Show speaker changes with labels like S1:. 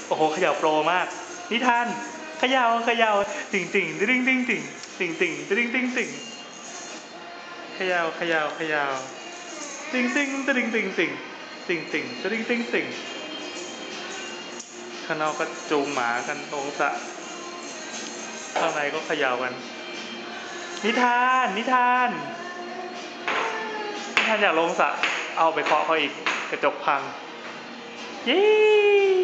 S1: โอ้โหเขย่าโปรมากนิทานเขย่าติ่งติ่งติ่งติ่งติ่งติ่งติ่งติ่งติ่งติ่งเขย่าติ่งติ่งติ่งติ่งติ่งติ่งติ่งติ่งติ่งติ่งข้างนอกก็จูงหมากันตรงสระข้างในก็เขย่ากันนิทานอยากลงสระเอาไปเคาะเขาอีกกระจกพังยี่